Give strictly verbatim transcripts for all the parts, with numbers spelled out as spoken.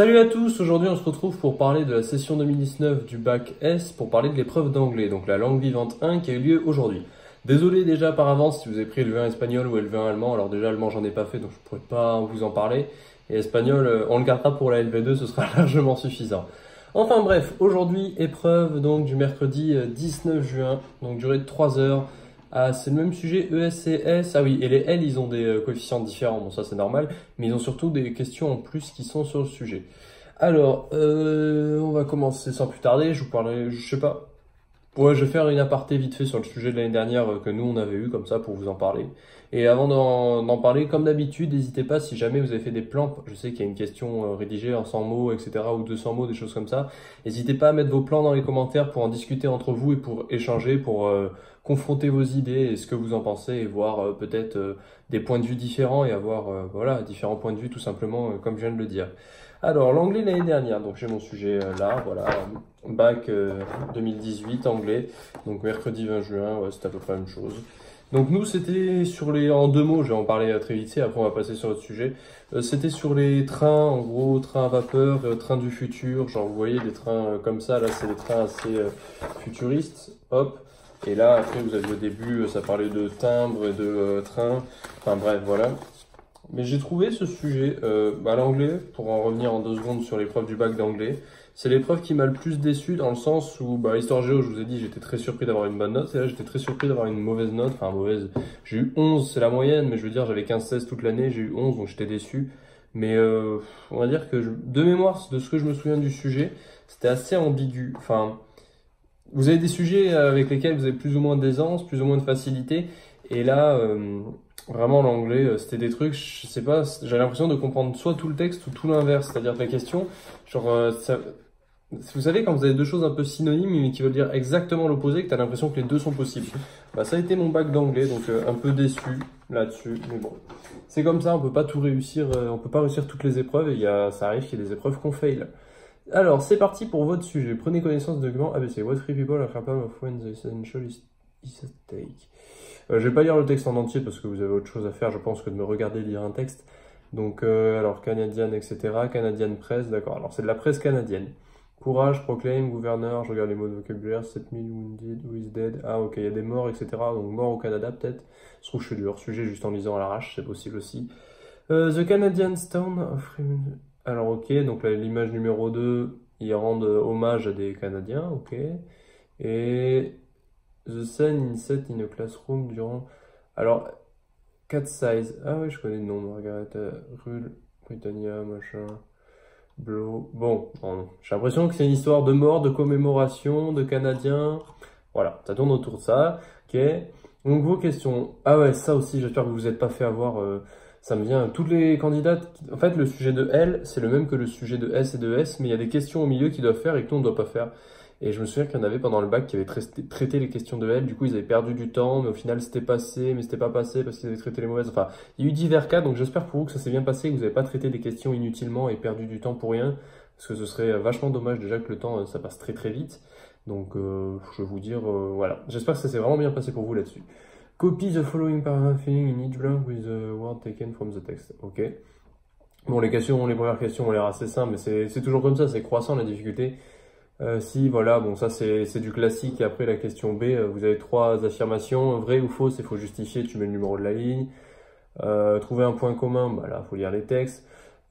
Salut à tous, aujourd'hui on se retrouve pour parler de la session deux mille dix-neuf du bac S, pour parler de l'épreuve d'anglais, donc la langue vivante un qui a eu lieu aujourd'hui. Désolé déjà par avance si vous avez pris L V un espagnol ou L V un allemand, alors déjà allemand j'en ai pas fait donc je pourrais pas vous en parler, et espagnol on le gardera pour la L V deux, ce sera largement suffisant. Enfin bref, aujourd'hui épreuve donc du mercredi dix-neuf juin, donc durée de trois heures. Ah, c'est le même sujet, E S et S. Ah oui, et les L, ils ont des euh, coefficients différents, bon ça c'est normal, mais ils ont surtout des questions en plus qui sont sur le sujet. Alors, euh, on va commencer sans plus tarder, je vous parlerai, je sais pas, ouais, je vais faire une aparté vite fait sur le sujet de l'année dernière euh, que nous on avait eu, comme ça, pour vous en parler. Et avant d'en d'en parler, comme d'habitude, n'hésitez pas, si jamais vous avez fait des plans, je sais qu'il y a une question euh, rédigée en cent mots, et cetera, ou deux cents mots, des choses comme ça, n'hésitez pas à mettre vos plans dans les commentaires pour en discuter entre vous et pour échanger, pour euh, confronter vos idées et ce que vous en pensez, et voir euh, peut-être euh, des points de vue différents, et avoir, euh, voilà, différents points de vue, tout simplement, euh, comme je viens de le dire. Alors, l'anglais l'année dernière, donc j'ai mon sujet euh, là, voilà, bac euh, deux mille dix-huit, anglais, donc mercredi vingt juin, ouais, c'est à peu près la même chose. Donc nous, c'était sur les, en deux mots, je vais en parler très vite, après on va passer sur l'autre sujet, euh, c'était sur les trains, en gros, trains à vapeur, euh, trains du futur, genre vous voyez des trains euh, comme ça, là c'est des trains assez euh, futuristes, hop, et là après vous avez au début, euh, ça parlait de timbre et de euh, train, enfin bref, voilà. Mais j'ai trouvé ce sujet, euh, à l'anglais, pour en revenir en deux secondes sur l'épreuve du bac d'anglais, c'est l'épreuve qui m'a le plus déçu dans le sens où, bah, histoire géo, je vous ai dit, j'étais très surpris d'avoir une bonne note, et là j'étais très surpris d'avoir une mauvaise note, enfin mauvaise, j'ai eu onze, c'est la moyenne, mais je veux dire, j'avais quinze seize toute l'année, j'ai eu onze, donc j'étais déçu. Mais euh, on va dire que, je, de mémoire, de ce que je me souviens du sujet, c'était assez ambigu, enfin, vous avez des sujets avec lesquels vous avez plus ou moins d'aisance, plus ou moins de facilité, et là... Euh, Vraiment, l'anglais, c'était des trucs, je sais pas, j'avais l'impression de comprendre soit tout le texte ou tout l'inverse, c'est-à-dire la question, genre, euh, ça, vous savez, quand vous avez deux choses un peu synonymes, mais qui veulent dire exactement l'opposé, que tu as l'impression que les deux sont possibles. Bah, ça a été mon bac d'anglais, donc euh, un peu déçu là-dessus, mais bon. C'est comme ça, on peut pas tout réussir, euh, on peut pas réussir toutes les épreuves, et il y a, ça arrive qu'il y ait des épreuves qu'on fail. Alors, c'est parti pour votre sujet. Prenez connaissance du document A B C. What three people are capable of when the essential is, is at stake. Euh, je vais pas lire le texte en entier parce que vous avez autre chose à faire, je pense, que de me regarder lire un texte. Donc, euh, alors, canadienne, et cetera. Canadienne presse, d'accord. Alors, c'est de la presse canadienne. Courage, proclaim, gouverneur, je regarde les mots de vocabulaire, sept mille wounded, who is dead. Ah, ok, il y a des morts, et cetera. Donc, morts au Canada, peut-être. Je trouve que je fais du hors-sujet juste en lisant à l'arrache, c'est possible aussi. Euh, the Canadian Town of... Alors, ok, donc l'image numéro deux, ils rendent hommage à des Canadiens, ok. Et... The sun in set in a classroom durant... Alors, cat size. Ah oui, je connais le nom. Margaret Rule, Britannia, machin. Blow. Bon, bon. J'ai l'impression que c'est une histoire de mort, de commémoration, de Canadiens. Voilà, ça tourne autour de ça. Ok. Donc, vos questions. Ah ouais, ça aussi, j'espère que vous vous êtes pas fait avoir. Euh, ça me vient. Toutes les candidates. En fait, le sujet de L, c'est le même que le sujet de S et de S, mais il y a des questions au milieu qu'ils doivent faire et que nous, on ne doit pas faire. Et je me souviens qu'il y en avait pendant le bac qui avaient traité, traité les questions de L, du coup ils avaient perdu du temps, mais au final c'était passé, mais c'était pas passé parce qu'ils avaient traité les mauvaises. Enfin, il y a eu divers cas, donc j'espère pour vous que ça s'est bien passé, que vous n'avez pas traité des questions inutilement et perdu du temps pour rien, parce que ce serait vachement dommage déjà que le temps ça passe très très vite. Donc euh, je vais vous dire, euh, voilà, j'espère que ça s'est vraiment bien passé pour vous là-dessus. Copy the following paragraph filling in each blank with the word taken from the text. Ok. Bon, les questions, les premières questions ont l'air assez simples, mais c'est toujours comme ça, c'est croissant la difficulté. Euh, si, voilà, bon, ça c'est du classique. Et après, la question B, euh, vous avez trois affirmations, vrai ou faux, il faut justifier, tu mets le numéro de la ligne. Euh, trouver un point commun, bah là, il faut lire les textes.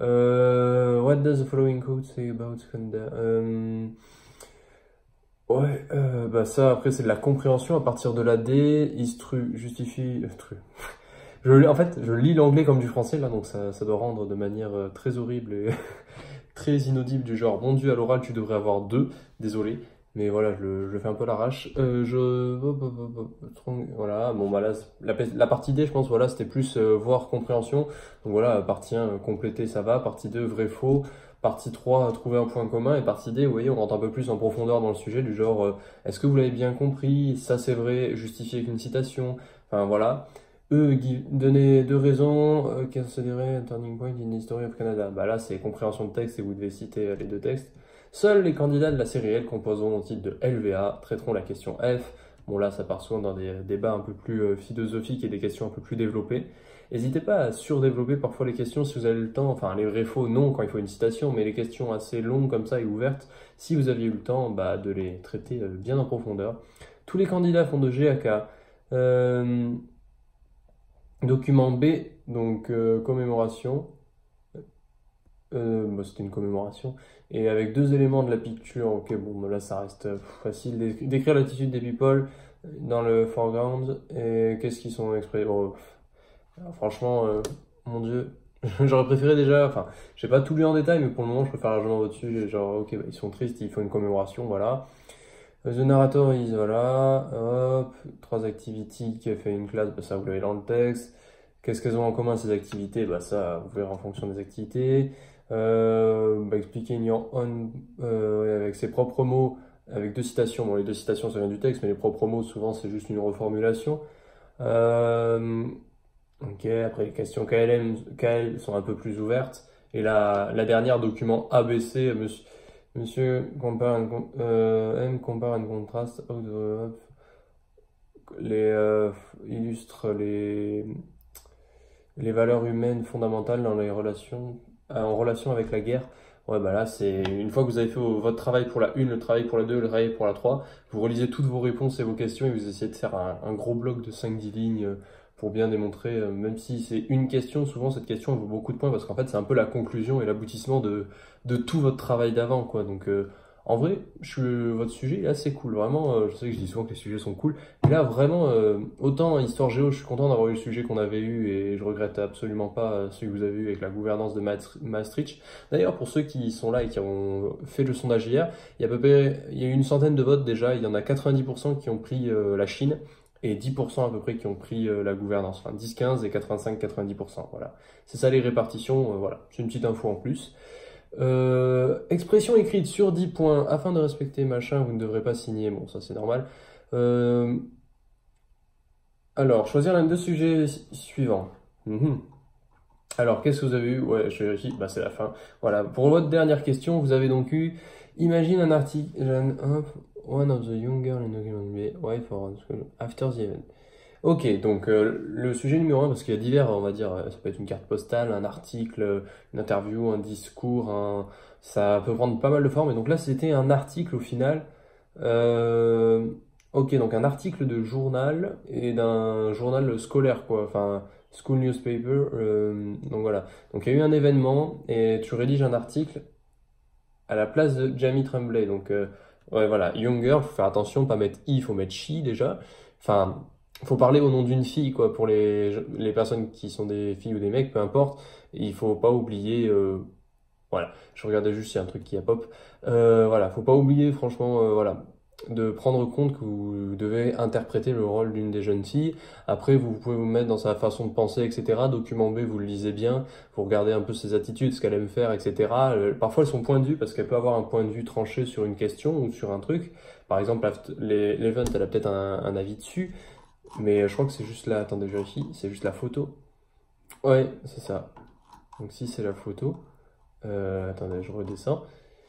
Euh, what does the following code say about Canada? Euh, ouais, euh, bah ça, après, c'est de la compréhension à partir de la D. Istru, justifie, euh, tru. Je, en fait, je lis l'anglais comme du français, là, donc ça, ça doit rendre de manière euh, très horrible et... très inaudible du genre, bon Dieu, à l'oral tu devrais avoir deux, désolé, mais voilà, je le, je le fais un peu à l'arrache. Euh, je... Voilà, bon bah là, la, la partie D, je pense, voilà, c'était plus euh, voir compréhension. Donc voilà, partie un, euh, compléter, ça va, partie deux, vrai, faux, partie trois, trouver un point commun, et partie D, vous voyez, on rentre un peu plus en profondeur dans le sujet, du genre, euh, est-ce que vous l'avez bien compris, ça c'est vrai, justifié avec une citation, enfin voilà. E, donner deux raisons, euh, considérer un turning point in the history of Canada. Bah là, c'est compréhension de texte et vous devez citer euh, les deux textes. Seuls les candidats de la série L composeront au titre de L V A traiteront la question F. Bon là, ça part souvent dans des débats un peu plus euh, philosophiques et des questions un peu plus développées. N'hésitez pas à surdévelopper parfois les questions si vous avez le temps, enfin les vrais faux, non quand il faut une citation, mais les questions assez longues comme ça et ouvertes, si vous aviez eu le temps bah, de les traiter euh, bien en profondeur. Tous les candidats font de G A K. Euh, document B, donc euh, commémoration. Euh, bah, c'était une commémoration. Et avec deux éléments de la picture, ok, bon, bah, là ça reste euh, facile. Dé- Décrire l'attitude des people dans le foreground et qu'est-ce qu'ils sont exprimés. Bon, pff, alors, franchement, euh, mon Dieu, j'aurais préféré déjà, enfin, j'ai pas tout lu en détail, mais pour le moment, je préfère largement votre dessus. Genre, ok, bah, ils sont tristes, ils font une commémoration, voilà. The narrator is, voilà, hop, trois activities qui a fait une classe, bah, ça vous l'avez dans le texte. Qu'est-ce qu'elles ont en commun ces activités? Bah, ça, vous verrez en fonction des activités. Euh, bah, expliquer in your own, euh, avec ses propres mots, avec deux citations. Bon, les deux citations, ça vient du texte, mais les propres mots, souvent, c'est juste une reformulation. Euh, ok, après, les questions K L M, K L sont un peu plus ouvertes. Et la, la dernière, document A B C, monsieur, monsieur compare and, con- euh, M compare and contrast how the- les, euh, illustre les, les valeurs humaines fondamentales dans les relations, euh, en relation avec la guerre. Ouais, bah là, c'est une fois que vous avez fait votre travail pour la une, le travail pour la deux, le travail pour la trois, vous relisez toutes vos réponses et vos questions et vous essayez de faire un, un gros bloc de cinq dix lignes euh, pour bien démontrer, euh, même si c'est une question, souvent cette question elle vaut beaucoup de points parce qu'en fait, c'est un peu la conclusion et l'aboutissement de, de tout votre travail d'avant, quoi. Donc, euh, en vrai, je suis, votre sujet il est assez cool. Vraiment, euh, je sais que je dis souvent que les sujets sont cool. Et là, vraiment, euh, autant Histoire Géo, je suis content d'avoir eu le sujet qu'on avait eu et je regrette absolument pas euh, celui que vous avez eu avec la gouvernance de Maast- Maastricht. D'ailleurs, pour ceux qui sont là et qui ont fait le sondage hier, il y a à peu près, il y a eu une centaine de votes déjà. Il y en a quatre-vingt-dix pour cent qui ont pris euh, la Chine et dix pour cent à peu près qui ont pris euh, la gouvernance. Enfin, dix quinze et quatre-vingt-cinq quatre-vingt-dix pour cent. Voilà. C'est ça les répartitions. euh, voilà. C'est une petite info en plus. Euh, expression écrite sur dix points. Afin de respecter machin, vous ne devrez pas signer. Bon, ça c'est normal. Euh, alors, choisir l'un des deux sujets suivants. Mhm. Alors, qu'est-ce que vous avez eu? Ouais, je vérifie. Bah, c'est la fin. Voilà. Pour votre dernière question, vous avez donc eu. Imagine un article. un- One of the young girls in the why for school after the event. Ok, donc euh, le sujet numéro un, parce qu'il y a divers, on va dire, euh, ça peut être une carte postale, un article, euh, une interview, un discours, un... ça peut prendre pas mal de formes. Et donc là, c'était un article au final. Euh, Ok, donc un article de journal et d'un journal scolaire, quoi. Enfin, school newspaper. euh, Donc voilà. Donc il y a eu un événement et tu rédiges un article à la place de Jamie Tremblay. Donc euh, ouais, voilà. Young girl, faut faire attention, pas mettre i, faut mettre she déjà. Enfin, faut parler au nom d'une fille, quoi, pour les, les personnes qui sont des filles ou des mecs, peu importe. Il faut pas oublier. euh, Voilà, je regardais juste s'il y a un truc qui a pop. Euh, voilà, faut pas oublier, franchement, euh, voilà, de prendre compte que vous devez interpréter le rôle d'une des jeunes filles. Après, vous pouvez vous mettre dans sa façon de penser, et cetera. Document B, vous le lisez bien, vous regardez un peu ses attitudes, ce qu'elle aime faire, et cetera. Euh, Parfois, son point de vue, parce qu'elle peut avoir un point de vue tranché sur une question ou sur un truc. Par exemple, aft- les- l'event, elle a peut-être un, un avis dessus, mais je crois que c'est juste là, attendez, je vérifie, c'est juste la photo. Ouais, c'est ça. Donc si c'est la photo, euh, attendez, je redescends.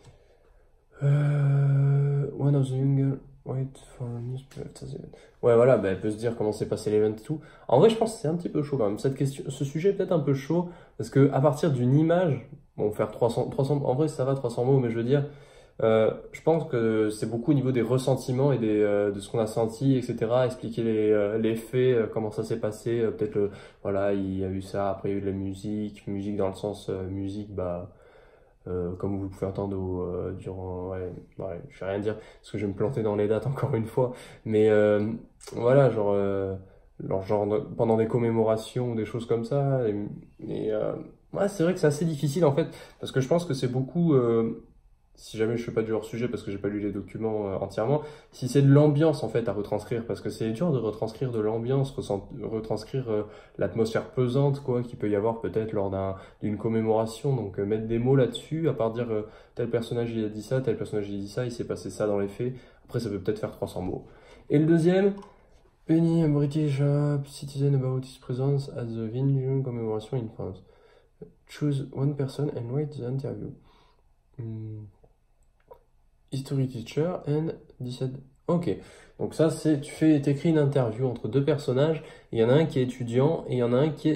Euh, one of the younger wait for a newspaper. Ouais, voilà, bah, elle peut se dire comment s'est passé l'event et tout. En vrai, je pense que c'est un petit peu chaud quand même. Cette question, ce sujet est peut-être un peu chaud parce que à partir d'une image, bon, faire trois cents, trois cents, en vrai, ça va trois cents mots, mais je veux dire, euh, je pense que c'est beaucoup au niveau des ressentiments et des, euh, de ce qu'on a senti, et cetera. Expliquer les, euh, les faits, euh, comment ça s'est passé. euh, peut-être, le- voilà, il y a eu ça, après il y a eu de la musique, musique dans le sens euh, musique, bah. Euh, comme vous pouvez entendre au, euh, durant... Ouais, ouais, je vais rien dire, parce que je vais me planter dans les dates encore une fois. Mais euh, voilà, genre, euh, genre, genre de- pendant des commémorations ou des choses comme ça. Et, et, euh, ouais, c'est vrai que c'est assez difficile en fait, parce que je pense que c'est beaucoup... euh, si jamais je fais pas du hors-sujet parce que j'ai pas lu les documents euh, entièrement, si c'est de l'ambiance en fait à retranscrire, parce que c'est dur de retranscrire de l'ambiance, ressent- retranscrire euh, l'atmosphère pesante quoi qu'il peut y avoir peut-être lors d'un d'une commémoration. Donc euh, mettre des mots là-dessus, à part dire euh, tel personnage il a dit ça, tel personnage il a dit ça, il s'est passé ça dans les faits. Après ça peut peut-être faire trois cents mots. Et le deuxième, Any British uh, citizen about his presence at the Vinjun commemoration in France. Choose one person and write the interview. Hmm. History teacher and dix-sept. Ok, donc ça c'est tu fais t'écris une interview entre deux personnages. Il y en a un qui est étudiant et il y en a un qui est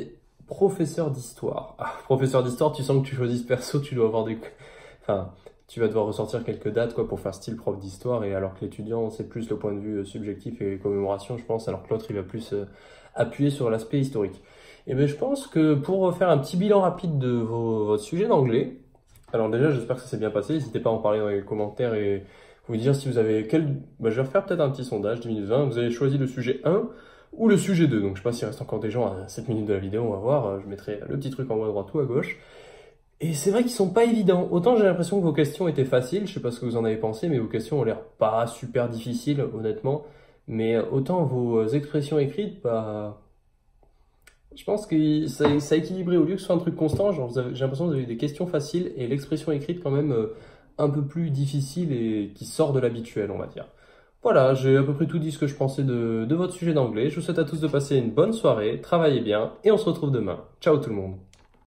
professeur d'histoire. Ah, professeur d'histoire, tu sens que tu choisis ce perso, tu dois avoir des... Enfin, tu vas devoir ressortir quelques dates quoi, pour faire style prof d'histoire, et alors que l'étudiant, c'est plus le point de vue subjectif et commémoration, je pense, alors que l'autre, il va plus euh, appuyer sur l'aspect historique. Et bien, je pense que pour faire un petit bilan rapide de vos, votre sujet d'anglais, alors déjà, j'espère que ça s'est bien passé, n'hésitez pas à en parler dans les commentaires et vous dire si vous avez quel... Bah, je vais refaire peut-être un petit sondage, dix minutes vingt, vous avez choisi le sujet un ou le sujet deux, donc je sais pas s'il reste encore des gens à sept minutes de la vidéo, on va voir, je mettrai le petit truc en haut à droite ou à gauche. Et c'est vrai qu'ils sont pas évidents. Autant j'ai l'impression que vos questions étaient faciles, je sais pas ce que vous en avez pensé, mais vos questions ont l'air pas super difficiles, honnêtement. Mais autant vos expressions écrites, bah, je pense que ça, ça a équilibré. Au lieu que ce soit un truc constant, genre vous avez- j'ai l'impression que vous avez des questions faciles et l'expression écrite quand même euh, un peu plus difficile et qui sort de l'habituel, on va dire. Voilà, j'ai à peu près tout dit ce que je pensais de, de votre sujet d'anglais. Je vous souhaite à tous de passer une bonne soirée, travaillez bien et on se retrouve demain. Ciao tout le monde.